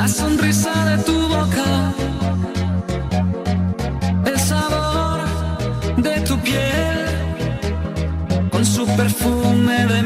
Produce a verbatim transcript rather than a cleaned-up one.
la sonrisa de tu boca, el sabor de tu piel, con su perfume de